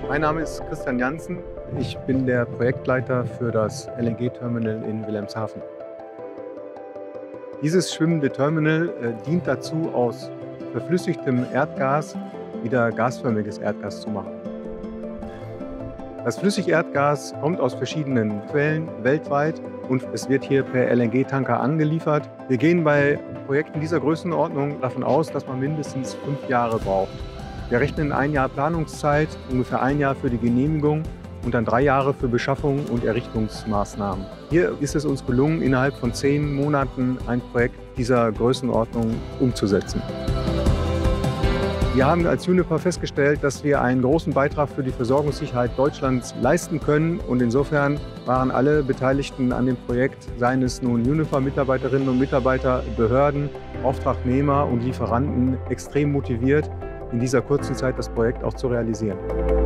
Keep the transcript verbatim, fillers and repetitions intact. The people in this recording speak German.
Mein Name ist Christian Janssen. Ich bin der Projektleiter für das L N G-Terminal in Wilhelmshaven. Dieses schwimmende Terminal äh, dient dazu, aus verflüssigtem Erdgas wieder gasförmiges Erdgas zu machen. Das Flüssigerdgas kommt aus verschiedenen Quellen weltweit und es wird hier per L N G-Tanker angeliefert. Wir gehen bei Projekten dieser Größenordnung davon aus, dass man mindestens fünf Jahre braucht. Wir rechnen ein Jahr Planungszeit, ungefähr ein Jahr für die Genehmigung und dann drei Jahre für Beschaffung und Errichtungsmaßnahmen. Hier ist es uns gelungen, innerhalb von zehn Monaten ein Projekt dieser Größenordnung umzusetzen. Wir haben als Uniper festgestellt, dass wir einen großen Beitrag für die Versorgungssicherheit Deutschlands leisten können. Und insofern waren alle Beteiligten an dem Projekt, seien es nun Uniper-Mitarbeiterinnen und Mitarbeiter, Behörden, Auftragnehmer und Lieferanten, extrem motiviert, in dieser kurzen Zeit das Projekt auch zu realisieren.